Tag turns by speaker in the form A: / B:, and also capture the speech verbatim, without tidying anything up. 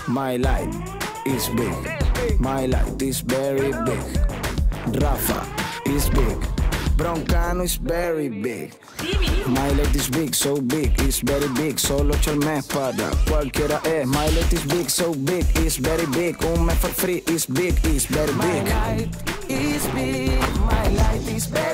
A: My light is big. My light is very big. Rafa is big. Broncano is very big. My light is big, so big, it's very big. Solo c'è il me para cualquiera è. My light is big, so big, it's very big. Un me for free is big, it's very big.
B: My light is big, my light is very